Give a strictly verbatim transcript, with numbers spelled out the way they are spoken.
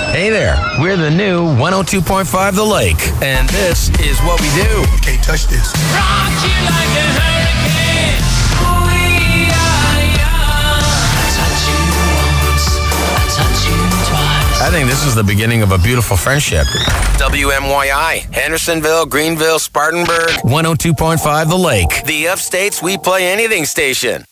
Hey there, we're the new one oh two point five The Lake, and this is what we do. You can't touch this. Rock you like a hurricane. Ooh, yeah, yeah. I touch you once, I touch you twice. I think this is the beginning of a beautiful friendship. W M Y I, Hendersonville, Greenville, Spartanburg, one oh two point five The Lake. The Upstate's We Play Anything station.